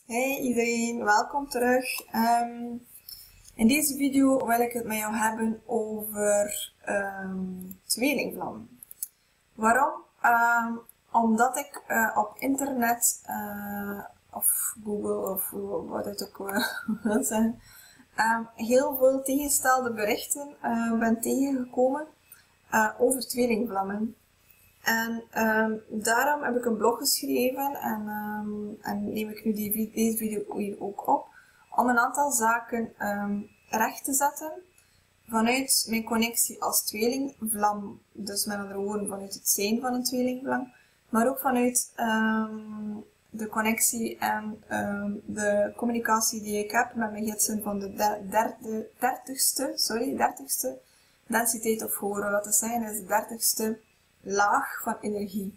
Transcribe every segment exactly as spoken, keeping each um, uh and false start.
Hey iedereen, welkom terug. Um, in deze video wil ik het met jou hebben over um, tweelingvlammen. Waarom? Um, omdat ik uh, op internet uh, of Google of wat het ook uh, wil zeggen, um, heel veel tegenstelde berichten uh, ben tegengekomen uh, over tweelingvlammen. En um, daarom heb ik een blog geschreven en, um, en neem ik nu die, deze video hier ook op om een aantal zaken um, recht te zetten vanuit mijn connectie als tweelingvlam, dus met andere woorden vanuit het zijn van een tweelingvlam, maar ook vanuit um, de connectie en um, de communicatie die ik heb met mijn gidsen van de derde, dertigste, sorry, dertigste densiteit of horen. Wat te zeggen is de dertigste laag van energie.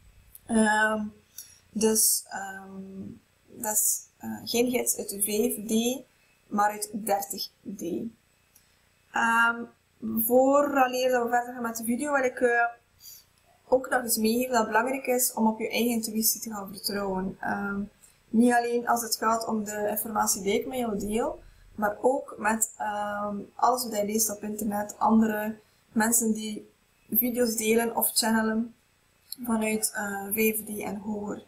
Um, dus um, dat is uh, geen gids uit de vijf D, maar uit dertig D. Um, Vooraleer dat we verder gaan met de video, wil ik uh, ook nog eens meegeven dat het belangrijk is om op je eigen intuïtie te gaan vertrouwen. Um, niet alleen als het gaat om de informatie die ik met jou deel, maar ook met um, alles wat je leest op internet, andere mensen die video's delen of channelen vanuit uh, vijf D en hoger.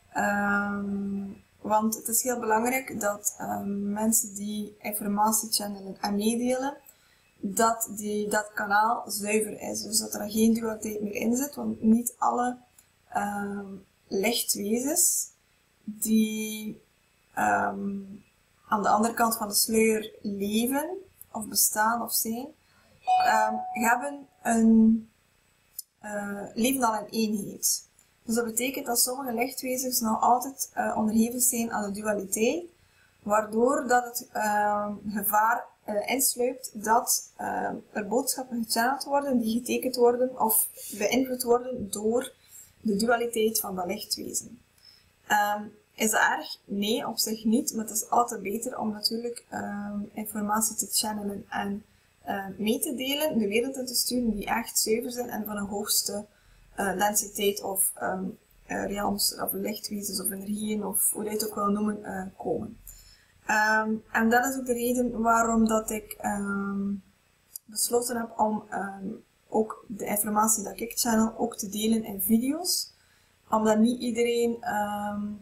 Um, want het is heel belangrijk dat um, mensen die informatie channelen en meedelen, dat die, dat kanaal zuiver is. Dus dat er geen dualiteit meer in zit, want niet alle um, lichtwezens die um, aan de andere kant van de sluier leven, of bestaan of zijn, um, hebben een Uh, leven al in eenheid. Dus dat betekent dat sommige lichtwezens nog altijd uh, onderhevig zijn aan de dualiteit, waardoor dat het uh, gevaar uh, insluipt dat uh, er boodschappen gechanneld worden die getekend worden of beïnvloed worden door de dualiteit van dat lichtwezen. Um, is dat erg? Nee, op zich niet, maar het is altijd beter om natuurlijk um, informatie te channelen en Uh, mee te delen, de wereld in te sturen die echt zuiver zijn en van een hoogste uh, densiteit of um, uh, realms of lichtwezens of energieën of hoe je het ook wil noemen, uh, komen. Um, en dat is ook de reden waarom dat ik um, besloten heb om um, ook de informatie dat ik channel ook te delen in video's, omdat niet iedereen um,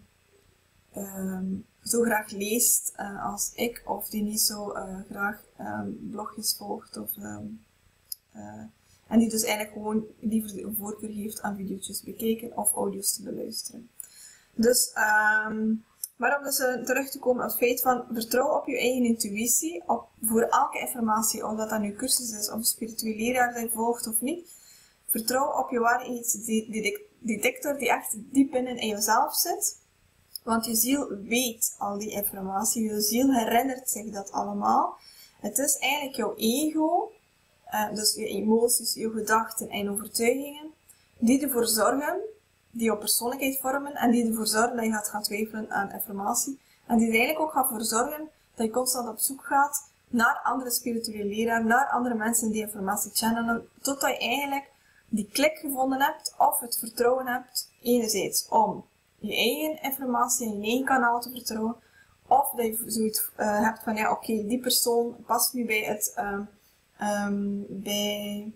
um, zo graag leest uh, als ik, of die niet zo uh, graag um, blogjes volgt, of, um, uh, en die dus eigenlijk gewoon liever een voorkeur heeft aan video's bekijken of audio's te beluisteren. Dus, um, maar om dus uh, terug te komen op het feit van vertrouw op je eigen intuïtie, op, voor elke informatie, of dat dat nu cursus is, of spirituele leraar die je volgt of niet, vertrouw op je waarheidsdetector die echt diep binnen in jezelf zit. Want je ziel weet al die informatie, je ziel herinnert zich dat allemaal. Het is eigenlijk jouw ego, uh, dus je emoties, je gedachten en overtuigingen, die ervoor zorgen, die jouw persoonlijkheid vormen en die ervoor zorgen dat je gaat gaan twijfelen aan informatie. En die er eigenlijk ook gaan voor zorgen dat je constant op zoek gaat naar andere spirituele leraar, naar andere mensen die informatie channelen, totdat je eigenlijk die klik gevonden hebt of het vertrouwen hebt, enerzijds om je eigen informatie en je eigen kanaal te vertrouwen, of dat je zoiets uh, hebt van ja, oké, okay, die persoon past nu bij het, um, um, bij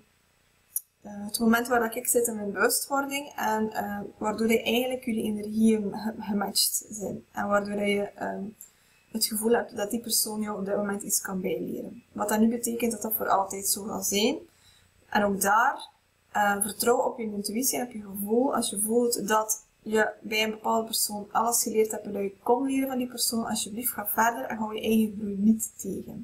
uh, het moment waar dat ik zit in mijn bewustwording en uh, waardoor je eigenlijk jullie energieën gematcht zijn en waardoor je um, het gevoel hebt dat die persoon jou op dit moment iets kan bijleren. Wat dat niet betekent dat dat voor altijd zo zal zijn. En ook daar, uh, vertrouw op je intuïtie en op je gevoel. Als je voelt dat je bij een bepaalde persoon alles geleerd hebt en dat je kon leren van die persoon, alsjeblieft ga verder en hou je eigen groei niet tegen.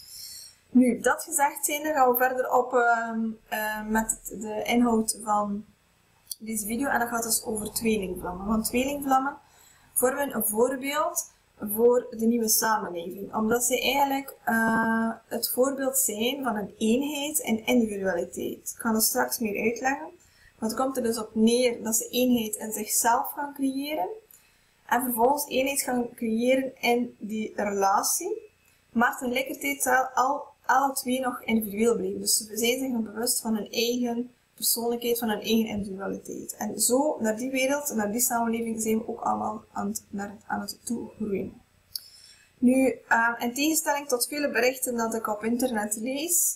Nu, dat gezegd zijnde, gaan we verder op uh, uh, met de inhoud van deze video en dat gaat dus over tweelingvlammen. Want tweelingvlammen vormen een voorbeeld voor de nieuwe samenleving, omdat ze eigenlijk uh, het voorbeeld zijn van een eenheid en individualiteit. Ik ga dat straks meer uitleggen. Want het komt er dus op neer dat ze eenheid in zichzelf gaan creëren. En vervolgens eenheid gaan creëren in die relatie. Maar tegelijkertijd zal al, alle twee nog individueel blijven. Dus ze zijn zich nog bewust van hun eigen persoonlijkheid, van hun eigen individualiteit. En zo, naar die wereld, naar die samenleving, zijn we ook allemaal aan het, naar, aan het toegroeien. Nu, uh, in tegenstelling tot vele berichten dat ik op internet lees,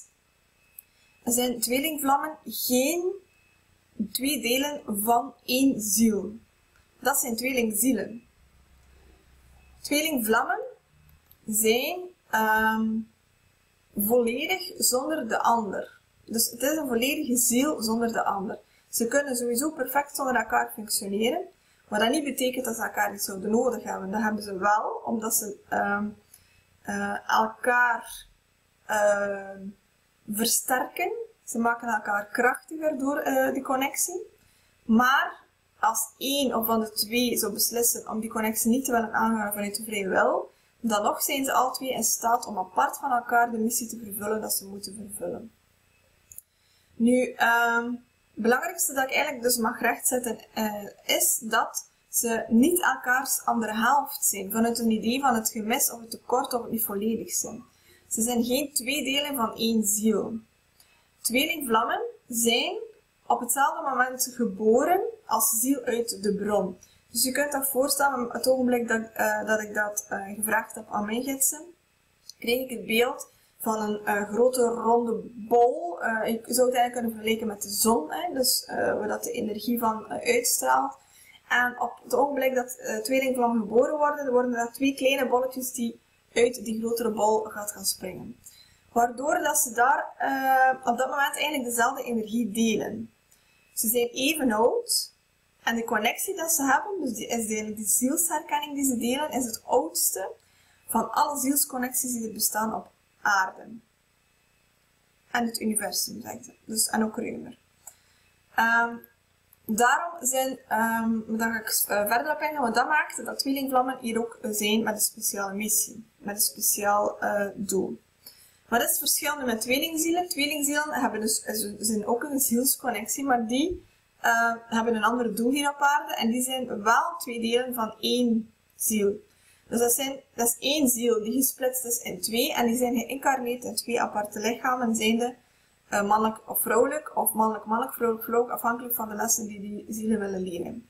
zijn tweelingvlammen geen twee delen van één ziel. Dat zijn tweelingzielen. Tweelingvlammen zijn um, volledig zonder de ander. Dus het is een volledige ziel zonder de ander. Ze kunnen sowieso perfect zonder elkaar functioneren, maar dat niet betekent dat ze elkaar niet zouden nodig hebben. Dat hebben ze wel, omdat ze um, uh, elkaar uh, versterken. Ze maken elkaar krachtiger door uh, die connectie. Maar als één of van de twee zou beslissen om die connectie niet te willen aangaan vanuit de vrije wil, dan nog zijn ze alle twee in staat om apart van elkaar de missie te vervullen dat ze moeten vervullen. Nu, um, het belangrijkste dat ik eigenlijk dus mag rechtzetten uh, is dat ze niet elkaars andere helft zijn, vanuit een idee van het gemis of het tekort of het niet volledig zijn. Ze zijn geen twee delen van één ziel. Tweelingvlammen zijn op hetzelfde moment geboren als ziel uit de bron. Dus je kunt dat voorstellen, op het ogenblik dat, uh, dat ik dat uh, gevraagd heb aan mijn gidsen, kreeg ik het beeld van een uh, grote ronde bol. Uh, je zou het eigenlijk kunnen vergelijken met de zon, hè? Dus uh, waar dat de energie van uh, uitstraalt. En op het ogenblik dat uh, tweelingvlammen geboren worden, worden er twee kleine bolletjes die uit die grotere bol gaat gaan springen. Waardoor dat ze daar uh, op dat moment eigenlijk dezelfde energie delen. Ze zijn even oud. En de connectie dat ze hebben, dus die, is de, die zielsherkenning die ze delen, is het oudste van alle zielsconnecties die er bestaan op aarde. En het universum, zegt ze. Dus, en ook ruimer. Um, daarom zijn, um, dan ga ik uh, verder op ingaan, want dat maakt dat tweelingvlammen hier ook zijn met een speciale missie. Met een speciaal uh, doel. Wat is het verschil nu met tweelingzielen? Tweelingzielen hebben dus, zijn ook een zielsconnectie, maar die uh, hebben een ander doel hier op aarde. En die zijn wel twee delen van één ziel. Dus dat, zijn, dat is één ziel die gesplitst is in twee. En die zijn geïncarneerd in twee aparte lichamen, zijnde uh, mannelijk of vrouwelijk, of mannelijk, mannelijk, vrouwelijk, vrouwelijk, afhankelijk van de lessen die die zielen willen leren.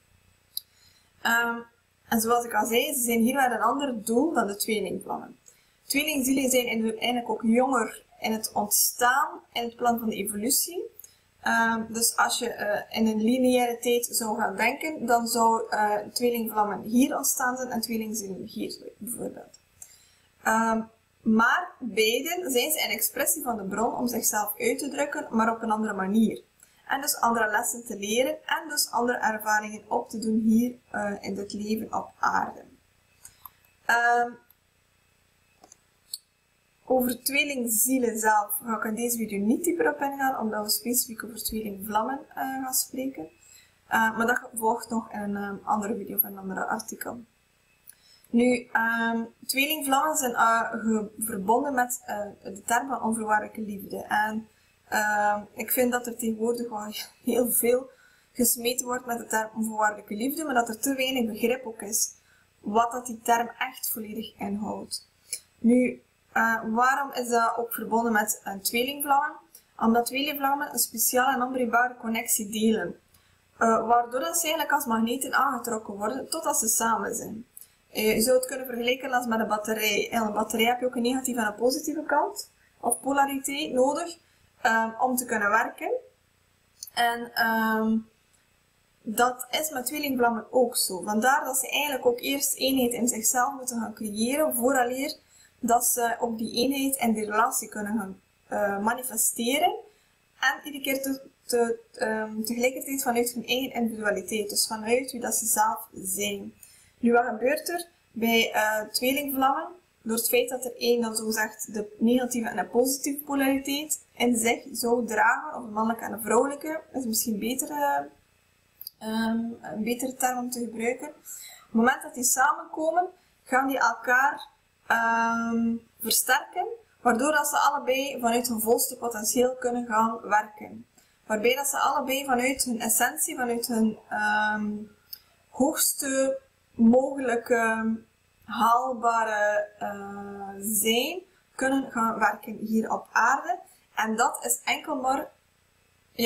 Um, en zoals ik al zei, ze zijn hier met een ander doel dan de tweelingvlammen. Tweelingzielen zijn eigenlijk ook jonger in het ontstaan, in het plan van de evolutie. Um, dus als je uh, in een lineaire tijd zou gaan denken, dan zou uh, tweelingvlammen hier ontstaan zijn en tweelingzielen hier bijvoorbeeld. Um, maar beiden zijn ze een expressie van de bron om zichzelf uit te drukken, maar op een andere manier. En dus andere lessen te leren en dus andere ervaringen op te doen hier uh, in dit leven op aarde. Um, Over tweelingzielen zelf ga ik in deze video niet dieper op ingaan, omdat we specifiek over tweelingvlammen uh, gaan spreken. Uh, maar dat volgt nog in een um, andere video of een ander artikel. Nu, um, tweelingvlammen zijn uh, verbonden met uh, de term van onvoorwaardelijke liefde. En uh, ik vind dat er tegenwoordig wel heel veel gesmeten wordt met de term onvoorwaardelijke liefde, maar dat er te weinig begrip ook is wat dat die term echt volledig inhoudt. Nu, Uh, waarom is dat ook verbonden met uh, tweelingvlammen? Omdat tweelingvlammen een speciale en onbreekbare connectie delen. Uh, waardoor dat ze eigenlijk als magneten aangetrokken worden totdat ze samen zijn. Uh, je zou het kunnen vergelijken als met een batterij. In een batterij heb je ook een negatieve en een positieve kant, of polariteit, nodig um, om te kunnen werken. En um, dat is met tweelingvlammen ook zo. Vandaar dat ze eigenlijk ook eerst eenheid in zichzelf moeten gaan creëren, vooraleer dat ze ook die eenheid en die relatie kunnen gaan uh, manifesteren. En iedere keer te, te, um, tegelijkertijd vanuit hun eigen individualiteit. Dus vanuit wie dat ze zelf zijn. Nu, wat gebeurt er bij uh, tweelingvlammen? Door het feit dat er één dan zogezegd de negatieve en de positieve polariteit in zich zou dragen, of een mannelijke en een vrouwelijke, is misschien beter, uh, um, een betere term om te gebruiken. Op het moment dat die samenkomen, gaan die elkaar Um, versterken, waardoor dat ze allebei vanuit hun volste potentieel kunnen gaan werken. Waarbij dat ze allebei vanuit hun essentie, vanuit hun um, hoogste mogelijke haalbare uh, zijn, kunnen gaan werken hier op aarde. En dat is enkel maar ja,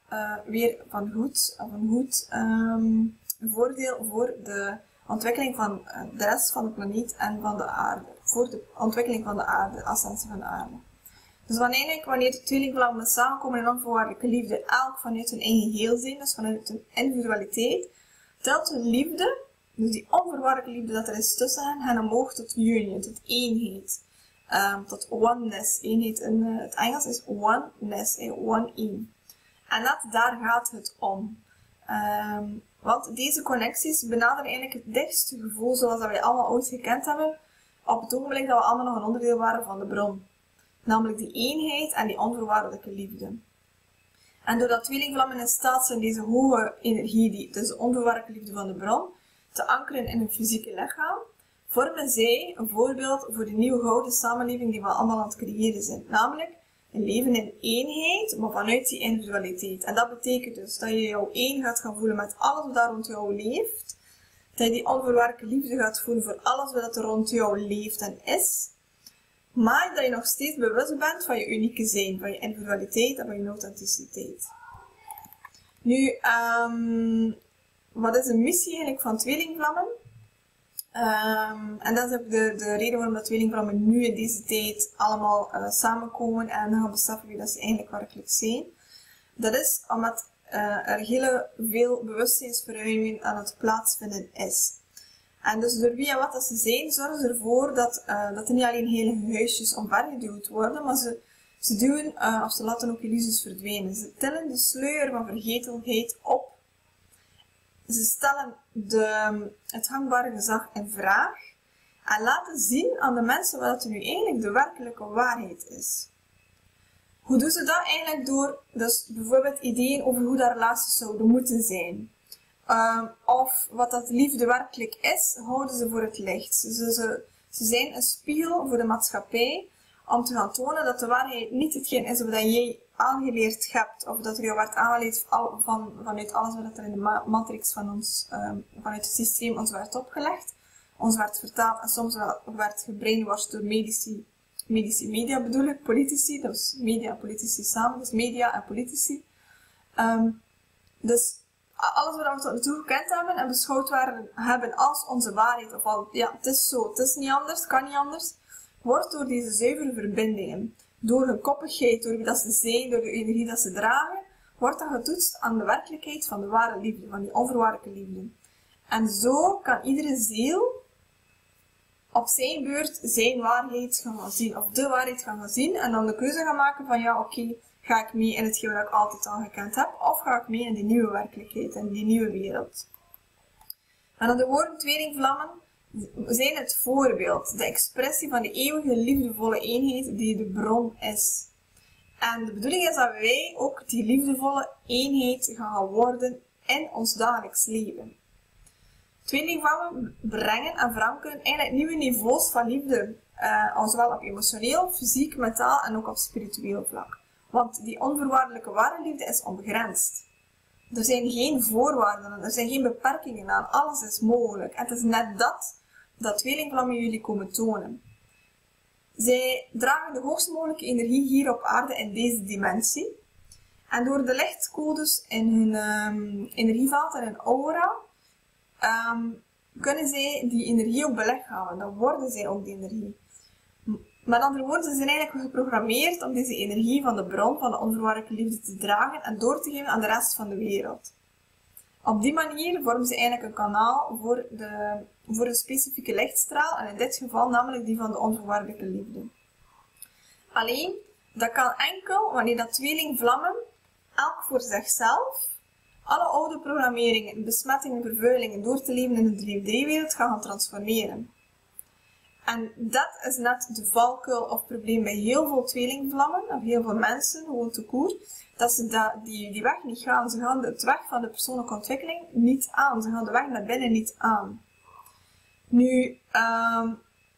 uh, weer van goed, of een goed um, voordeel voor de ontwikkeling van uh, de rest van de planeet en van de aarde. Voor de ontwikkeling van de aarde, de ascensie van de aarde. Dus wanneer, wanneer de tweelingvlammen samenkomen in onvoorwaardelijke liefde, elk vanuit hun eigen heel zijn, dus vanuit hun individualiteit, telt hun liefde, dus die onvoorwaardelijke liefde dat er is tussen hen, hen omhoog tot union, tot eenheid, um, tot oneness. Eenheid in uh, het Engels is oneness, eh, one een. En dat, daar gaat het om. Um, want deze connecties benaderen eigenlijk het dichtste gevoel zoals dat wij allemaal ooit gekend hebben, op het ogenblik dat we allemaal nog een onderdeel waren van de bron. Namelijk die eenheid en die onvoorwaardelijke liefde. En doordat tweelingvlammen in staat zijn deze hoge energie, die, dus de onvoorwaardelijke liefde van de bron, te ankeren in hun fysieke lichaam, vormen zij een voorbeeld voor de nieuwe gouden samenleving die we allemaal aan het creëren zijn. Namelijk een leven in eenheid, maar vanuit die individualiteit. En dat betekent dus dat je jou één gaat gaan voelen met alles wat daar rond jou leeft. Dat je die onvoorwaardelijke liefde gaat voelen voor alles wat er rond jou leeft en is. Maar dat je nog steeds bewust bent van je unieke zijn, van je individualiteit en van je authenticiteit. Nu, um, wat is de missie eigenlijk van tweelingvlammen? Um, en dat is ook de, de reden waarom dat tweelingvlammen nu in deze tijd allemaal uh, samenkomen en gaan beseffen wie dat ze eigenlijk werkelijk zijn. Dat is omdat uh, er heel veel bewustzijnsverruiming aan het plaatsvinden is. En dus door wie en wat dat ze zijn, zorgen ze ervoor dat, uh, dat er niet alleen hele huisjes omvergeduwd worden, maar ze, ze duwen, uh, of ze laten ook illusies verdwijnen. Ze tillen de sluier van vergetelheid op. Ze stellen de, het gangbare gezag in vraag en laten zien aan de mensen wat er nu eigenlijk de werkelijke waarheid is. Hoe doen ze dat eigenlijk? Door dus bijvoorbeeld ideeën over hoe dat relaties zouden moeten zijn. Um, of wat dat liefde werkelijk is, houden ze voor het licht. Ze, ze, ze zijn een spiegel voor de maatschappij om te gaan tonen dat de waarheid niet hetgeen is wat jij aangeleerd hebt, of dat er jou werd aangeleerd van, vanuit alles wat er in de matrix van ons, um, vanuit het systeem ons werd opgelegd, ons werd vertaald en soms werd gebrainwashed door medici, medici media bedoel ik, politici, dus media en politici samen, dus media en politici. Um, dus alles wat we tot nu toe gekend hebben en beschouwd waren, hebben als onze waarheid, of al, ja, het is zo, het is niet anders, het kan niet anders, wordt door deze zuivere verbindingen, door hun koppigheid, door wie dat ze zijn, door de energie dat ze dragen, wordt dat getoetst aan de werkelijkheid van de ware liefde, van die onvoorwaardelijke liefde. En zo kan iedere ziel op zijn beurt zijn waarheid gaan zien, of de waarheid gaan zien, en dan de keuze gaan maken van ja, oké, okay, ga ik mee in hetgeen wat ik altijd al gekend heb, of ga ik mee in die nieuwe werkelijkheid, in die nieuwe wereld. En dan de woorden tweelingvlammen zijn het voorbeeld, de expressie van de eeuwige liefdevolle eenheid die de bron is. En de bedoeling is dat wij ook die liefdevolle eenheid gaan worden in ons dagelijks leven. Tweelingvlammen brengen en verankeren eigenlijk nieuwe niveaus van liefde, uh, zowel op emotioneel, fysiek, mentaal en ook op spiritueel vlak. Want die onvoorwaardelijke ware liefde is onbegrensd. Er zijn geen voorwaarden, er zijn geen beperkingen aan, alles is mogelijk. En het is net dat, dat tweelingvlammen jullie komen tonen. Zij dragen de hoogst mogelijke energie hier op aarde in deze dimensie. En door de lichtcodes in hun um, energieveld en hun aura, um, kunnen zij die energie ook belichamen. Dan worden zij ook die energie. Met andere woorden, ze zijn eigenlijk geprogrammeerd om deze energie van de bron, van de onvoorwaardelijke liefde te dragen en door te geven aan de rest van de wereld. Op die manier vormen ze eigenlijk een kanaal voor de, voor een specifieke lichtstraal, en in dit geval namelijk die van de onvoorwaardelijke liefde. Alleen, dat kan enkel wanneer dat tweelingvlammen, elk voor zichzelf, alle oude programmeringen, besmettingen, vervuilingen door te leven in de drie D-wereld gaan, gaan transformeren. En dat is net de valkuil of probleem bij heel veel tweelingvlammen, of heel veel mensen, gewoon te koer, dat ze da, die, die weg niet gaan. Ze gaan de weg van de persoonlijke ontwikkeling niet aan. Ze gaan de weg naar binnen niet aan. Nu, um,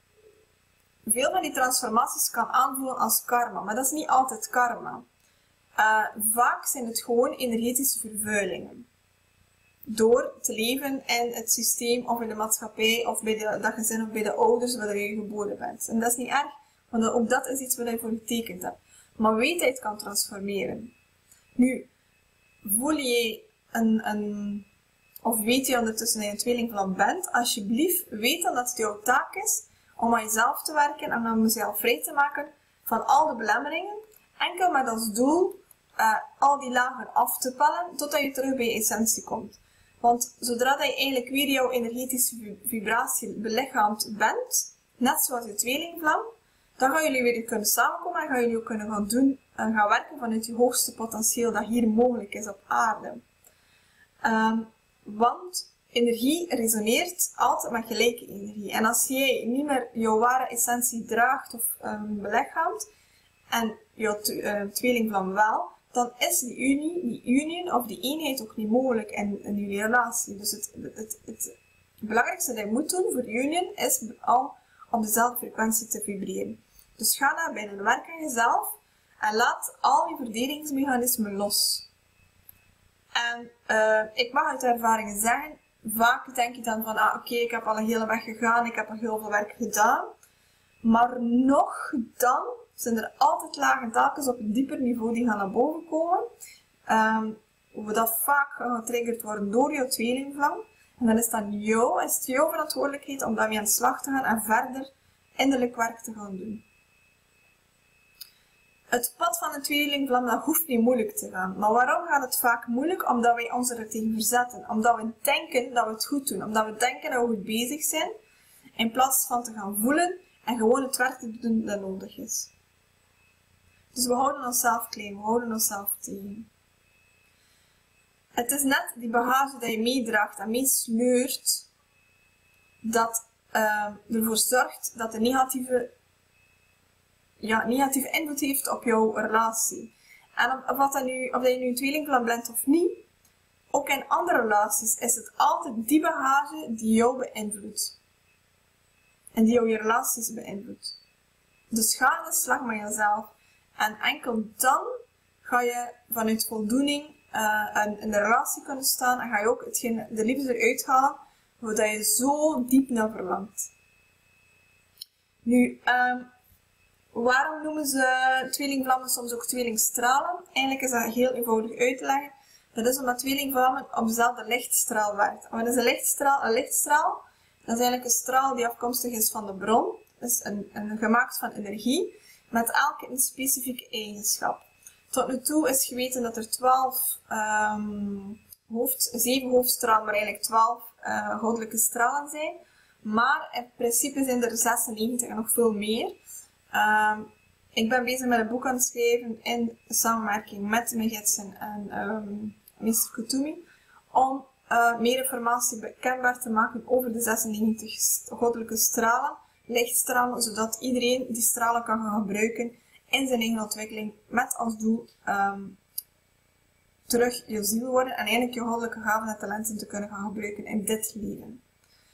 veel van die transformaties kan aanvoelen als karma, maar dat is niet altijd karma. Uh, vaak zijn het gewoon energetische vervuilingen. Door te leven in het systeem of in de maatschappij of bij de, dat gezin of bij de ouders waar je geboren bent. En dat is niet erg, want ook dat is iets wat je voor getekend hebt. Maar weetheid kan transformeren. Nu, voel je een, een, of weet je ondertussen dat je een tweelingvlam bent, alsjeblieft weet dan dat het jouw taak is om aan jezelf te werken en om jezelf vrij te maken van al de belemmeringen. Enkel met als doel uh, al die lagen af te pellen totdat je terug bij je essentie komt. Want zodra dat je eigenlijk weer jouw energetische vibratie belichaamd bent, net zoals je tweelingvlam, dan gaan jullie weer kunnen samenkomen en gaan jullie ook kunnen gaan doen en gaan werken vanuit je hoogste potentieel dat hier mogelijk is op aarde. Um, want energie resoneert altijd met gelijke energie. En als jij niet meer jouw ware essentie draagt of um, belichaamt, en jouw uh, tweelingvlam wel, dan is die unie, die union of die eenheid ook niet mogelijk in, in jullie relatie. Dus het, het, het, het belangrijkste dat je moet doen voor union is al op dezelfde frequentie te vibreren. Dus ga naar binnen, werk aan jezelf en laat al die verdedigingsmechanismen los. En uh, ik mag uit ervaringen zeggen, vaak denk je dan van, ah oké, okay, ik heb al een hele weg gegaan, ik heb al heel veel werk gedaan. Maar nog dan zijn er altijd lagen telkens op een dieper niveau die gaan naar boven komen. Um, hoe dat vaak getriggerd worden door jouw tweelingvlam. En dan is het dan jou, is het jouw verantwoordelijkheid om daarmee aan de slag te gaan en verder innerlijk werk te gaan doen. Het pad van een tweelingvlam, dat hoeft niet moeilijk te gaan. Maar waarom gaat het vaak moeilijk? Omdat wij ons er tegen verzetten. Omdat we denken dat we het goed doen. Omdat we denken dat we goed bezig zijn. In plaats van te gaan voelen en gewoon het werk te doen dat nodig is. Dus we houden onszelf klein, we houden onszelf tegen. Het is net die bagage dat je meedraagt en meesleurt, dat uh, ervoor zorgt dat de negatieve, ja, negatieve invloed heeft op jouw relatie. En of, of, wat dat nu, of dat je nu een tweelingvlam bent of niet, ook in andere relaties is het altijd die bagage die jou beïnvloedt. En die jouw relaties beïnvloedt. Dus ga aan de slag met jezelf. En enkel dan ga je vanuit voldoening uh, in, in de relatie kunnen staan en ga je ook hetgeen, de liefde eruit halen, waar je zo diep naar verlangt. Nu, um, waarom noemen ze tweelingvlammen soms ook tweelingstralen? Eigenlijk is dat heel eenvoudig uit te leggen. Dat is omdat tweelingvlammen op dezelfde lichtstraal werkt. Wat is een lichtstraal? Een lichtstraal, dat is eigenlijk een straal die afkomstig is van de bron. Dus een, een gemaakt van energie. Met elke een specifieke eigenschap. Tot nu toe is geweten dat er twaalf, um, hoofd, zeven hoofdstralen, maar eigenlijk twaalf uh, goddelijke stralen zijn. Maar in principe zijn er zesennegentig en nog veel meer. Um, ik ben bezig met een boek aan het schrijven in samenwerking met mijn gidsen en um, meester Kutumi. Om uh, meer informatie bekendbaar te maken over de zesennegentig goddelijke stralen. Lichtstralen, zodat iedereen die stralen kan gaan gebruiken in zijn eigen ontwikkeling met als doel um, terug je ziel worden en eigenlijk je goddelijke gaven en talenten te kunnen gaan gebruiken in dit leven.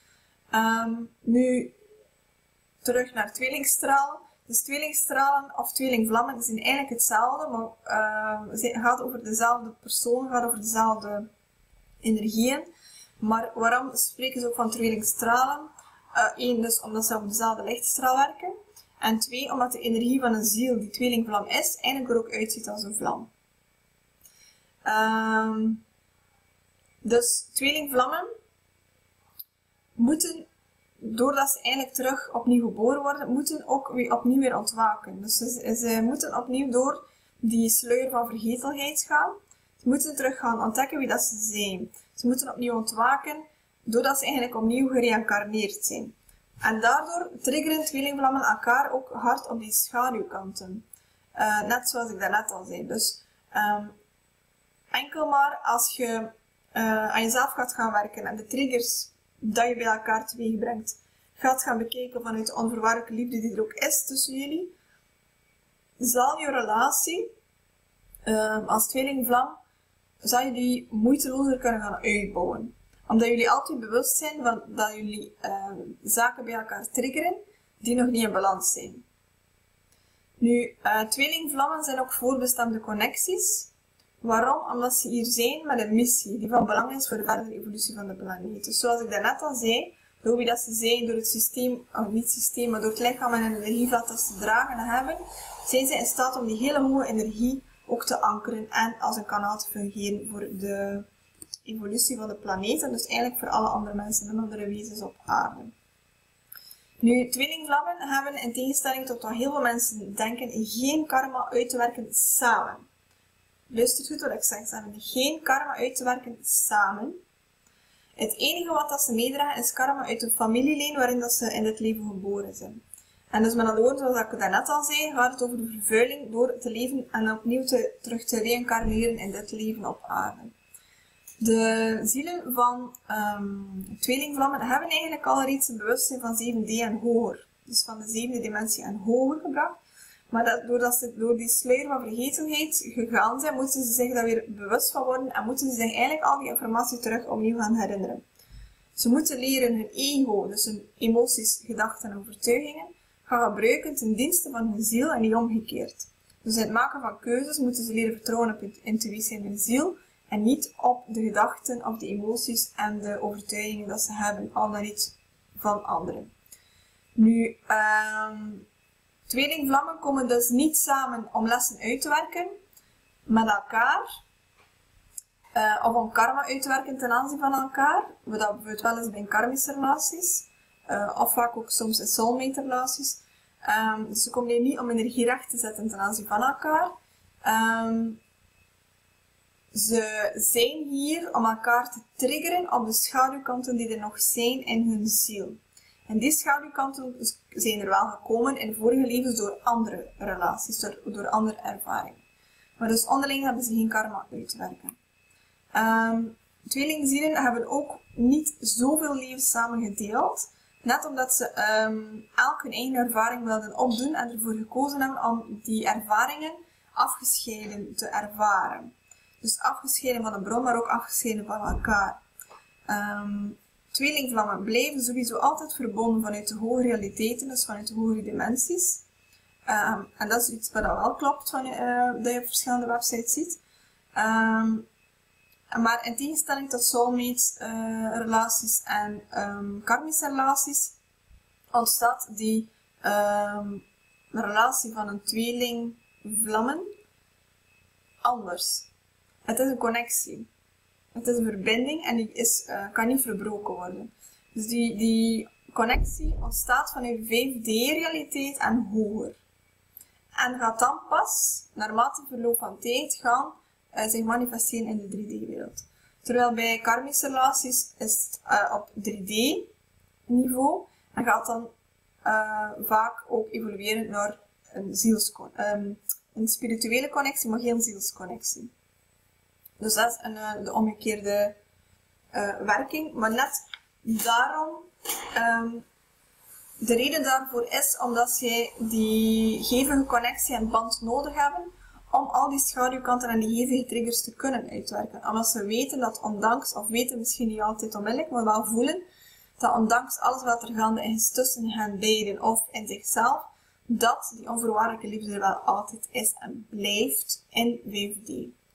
Um, nu terug naar tweelingstralen. Dus tweelingstralen of tweelingvlammen zijn eigenlijk hetzelfde, maar uh, het gaat over dezelfde persoon, gaat over dezelfde energieën. Maar waarom spreken ze ook van tweelingstralen? Eén, uh, dus omdat ze op dezelfde lichtstraal werken. En twee, omdat de energie van een ziel, die tweelingvlam is, eigenlijk er ook uitziet als een vlam. Um, dus tweelingvlammen moeten, doordat ze eigenlijk terug opnieuw geboren worden, moeten ook weer opnieuw weer ontwaken. Dus ze, ze moeten opnieuw door die sluier van vergetelheid gaan. Ze moeten terug gaan ontdekken wie dat ze zijn. Ze moeten opnieuw ontwaken, doordat ze eigenlijk opnieuw gereïncarneerd zijn. En daardoor triggeren tweelingvlammen elkaar ook hard op die schaduwkanten. Uh, net zoals ik daarnet al zei. Dus um, enkel maar als je uh, aan jezelf gaat gaan werken en de triggers dat je bij elkaar teweeg brengt, gaat gaan bekijken vanuit de onvoorwaardelijke liefde die er ook is tussen jullie, zal je relatie uh, als tweelingvlam, zal je die moeitelozer kunnen gaan uitbouwen. Omdat jullie altijd bewust zijn van dat jullie uh, zaken bij elkaar triggeren die nog niet in balans zijn. Nu, uh, tweelingvlammen zijn ook voorbestemde connecties. Waarom? Omdat ze hier zijn met een missie die van belang is voor de verdere evolutie van de planeet. Dus zoals ik daarnet al zei, door wie dat ze zijn, door het systeem, of niet systeem, maar door het lichaam en het energieveld dat ze dragen en hebben, zijn ze in staat om die hele hoge energie ook te ankeren en als een kanaal te fungeren voor de evolutie van de planeet en dus eigenlijk voor alle andere mensen en andere wezens op aarde. Nu, tweelingvlammen hebben in tegenstelling tot wat heel veel mensen denken geen karma uit te werken samen. Luister goed wat ik zeg, ze hebben geen karma uit te werken samen. Het enige wat dat ze meedragen is karma uit de familielijn waarin dat ze in dit leven geboren zijn. En dus met andere woorden, zoals ik daarnet al zei, gaat het over de vervuiling door te leven en opnieuw te, terug te reïncarneren in dit leven op aarde. De zielen van um, tweelingvlammen hebben eigenlijk al reeds een bewustzijn van zeven D en hoger. Dus van de zevende dimensie en hoger gebracht. Maar dat, doordat ze door die sluier van vergetelheid gegaan zijn, moeten ze zich daar weer bewust van worden en moeten ze zich eigenlijk al die informatie terug opnieuw gaan herinneren. Ze moeten leren hun ego, dus hun emoties, gedachten en overtuigingen, gaan gebruiken ten dienste van hun ziel en niet omgekeerd. Dus in het maken van keuzes moeten ze leren vertrouwen op hun intuïtie en hun ziel en niet op de gedachten, op de emoties en de overtuigingen dat ze hebben, al dan niet van anderen. Nu, um, tweelingvlammen komen dus niet samen om lessen uit te werken met elkaar, uh, of om karma uit te werken ten aanzien van elkaar, wat dat bijvoorbeeld wel eens bij karmische relaties, uh, of vaak ook soms in soulmate relaties. Um, dus ze komen hier niet om energie recht te zetten ten aanzien van elkaar. Um, ze zijn hier om elkaar te triggeren op de schaduwkanten die er nog zijn in hun ziel. En die schaduwkanten zijn er wel gekomen in vorige levens door andere relaties, door, door andere ervaringen. Maar dus onderling hebben ze geen karma uit te werken. Um, tweelingzielen hebben ook niet zoveel levens samen gedeeld. Net omdat ze um, elk hun eigen ervaring wilden opdoen en ervoor gekozen hebben om die ervaringen afgescheiden te ervaren. Dus afgescheiden van de bron, maar ook afgescheiden van elkaar. Um, tweelingvlammen blijven sowieso altijd verbonden vanuit de hogere realiteiten, dus vanuit de hogere dimensies. Um, en dat is iets wat wel klopt, van, uh, dat je op verschillende websites ziet. Um, Maar in tegenstelling tot soulmates uh, relaties en um, karmische relaties, ontstaat die um, relatie van een tweeling vlammen anders. Het is een connectie. Het is een verbinding en die is, uh, kan niet verbroken worden. Dus die, die connectie ontstaat vanuit de vijf D-realiteit en hoger. En gaat dan pas, naarmate verloop van tijd, gaan Uh, zich manifesteren in de drie D-wereld. Terwijl bij karmische relaties is het uh, op drie D-niveau en gaat dan uh, vaak ook evolueren naar een, zielskon um, een spirituele connectie, maar geen zielsconnectie. Dus dat is een, uh, de omgekeerde uh, werking. Maar net daarom, um, de reden daarvoor is omdat zij die hevige connectie en band nodig hebben om al die schaduwkanten en die hevige triggers te kunnen uitwerken. Omdat ze weten dat ondanks, of weten misschien niet altijd onmiddellijk, maar wel voelen, dat ondanks alles wat er gaande is tussen hen beiden of in zichzelf, dat die onvoorwaardelijke liefde er wel altijd is en blijft in vijf D.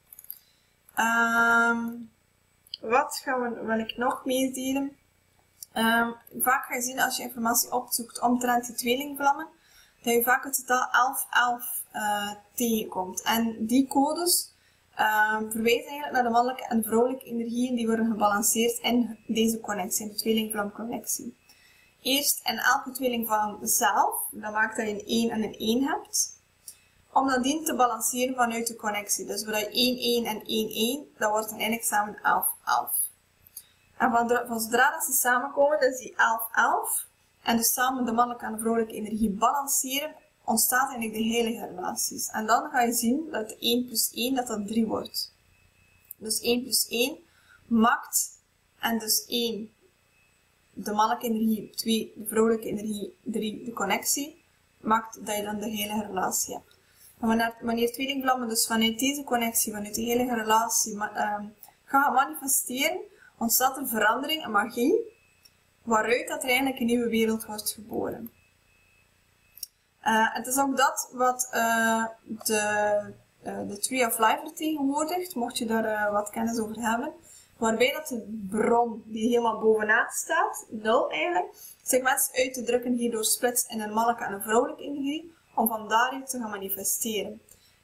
Um, wat gaan we, wil ik nog meedelen? Um, vaak ga je zien als je informatie opzoekt omtrent die tweelingvlammen, dat je vaak het totaal elf elf uh, tegenkomt. En die codes uh, verwijzen eigenlijk naar de mannelijke en vrouwelijke energieën die worden gebalanceerd in deze connectie, in de tweelingvlamconnectie. Eerst in elke tweelingvlam zelf, dat maakt dat je een één en een één hebt, om dat dien te balanceren vanuit de connectie. Dus waar je één één en één één, dat wordt dan eigenlijk samen elf elf. En van, de, van zodra dat ze samenkomen, dus die elf elf, en dus samen de mannelijke en de vrouwelijke energie balanceren, ontstaat eigenlijk de heilige relaties. En dan ga je zien dat één plus één, dat dat drie wordt. Dus één plus één maakt, en dus één de mannelijke energie, twee de vrouwelijke energie, drie de connectie, maakt dat je dan de heilige relatie hebt. En wanneer, wanneer tweelingvlammen dus vanuit deze connectie, vanuit de heilige relatie uh, gaan manifesteren, ontstaat er verandering en magie, waaruit dat er eigenlijk een nieuwe wereld wordt geboren. Uh, het is ook dat wat uh, de, uh, de Tree of Life vertegenwoordigt, mocht je daar uh, wat kennis over hebben. Waarbij dat de bron die helemaal bovenaan staat, nul eigenlijk, zich wenst uit te drukken hierdoor splitst in een mannelijke en een vrouwelijke energie, om van daaruit te gaan manifesteren.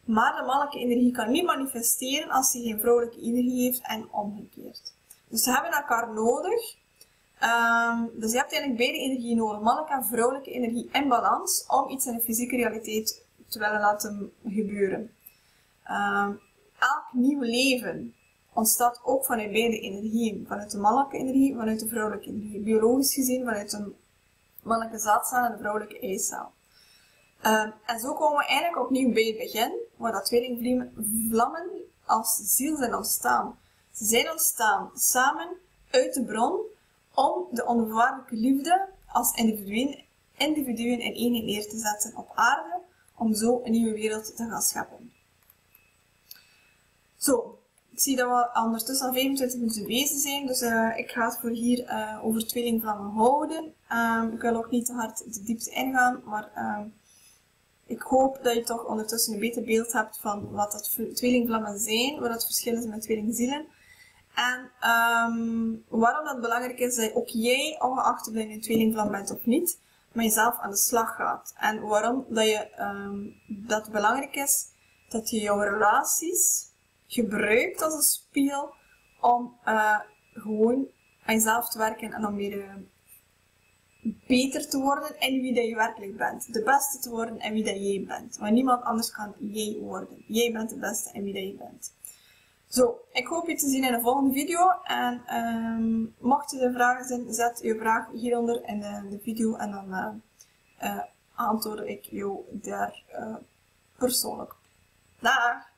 Maar de mannelijke energie kan niet manifesteren als hij geen vrouwelijke energie heeft en omgekeerd. Dus ze hebben elkaar nodig. Um, dus je hebt eigenlijk beide energieën nodig, mannelijke en vrouwelijke energie in balans, om iets in de fysieke realiteit te willen laten gebeuren. Um, elk nieuw leven ontstaat ook vanuit beide energieën. Vanuit de mannelijke energie, vanuit de vrouwelijke energie. Biologisch gezien vanuit de mannelijke zaadcel en de vrouwelijke eicel. Um, en zo komen we eigenlijk opnieuw bij het begin, waar dat tweelingvlammen als ziel zijn ontstaan. Ze zijn ontstaan samen uit de bron om de onvoorwaardelijke liefde als individuen, individuen in eenheid neer te zetten op aarde, om zo een nieuwe wereld te gaan scheppen. Zo, ik zie dat we ondertussen al vijfentwintig minuten bezig zijn, dus uh, ik ga het voor hier uh, over tweelingvlammen houden. Um, ik wil ook niet te hard de diepte ingaan, maar uh, ik hoop dat je toch ondertussen een beter beeld hebt van wat dat tweelingvlammen zijn, wat het verschil is met tweelingzielen. En um, waarom dat belangrijk is dat ook jij, ongeacht of je een tweelingvlam bent of niet, met jezelf aan de slag gaat. En waarom dat, je, um, dat belangrijk is dat je jouw relaties gebruikt als een spiegel om uh, gewoon aan jezelf te werken en om weer uh, beter te worden in wie dat je werkelijk bent. De beste te worden in wie dat jij bent. Want niemand anders kan jij worden. Jij bent de beste in wie dat je bent. Zo, ik hoop je te zien in de volgende video. En um, mocht er vragen zijn, zet je vraag hieronder in de, de video. En dan uh, uh, antwoord ik jou daar uh, persoonlijk. Dag!